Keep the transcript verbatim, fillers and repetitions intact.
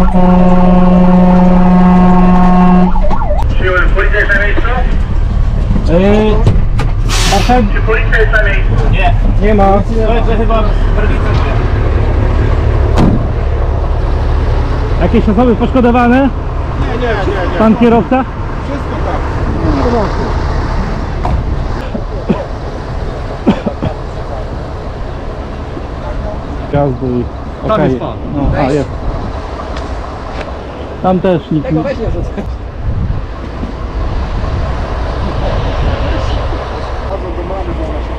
Przyjąłem, policja jest na miejscu? Yy, Czy policja jest na miejscu? nie, nie ma. To jest chyba prawica. Jakieś osoby poszkodowane? Nie, nie, nie, nie. Pan kierowca? Wszystko tak. Gazdu i... Tam okej. jest pan. No, a jest. Tam też nikt nie... weź nie rzucę. Bardzo do mamy, bo ona się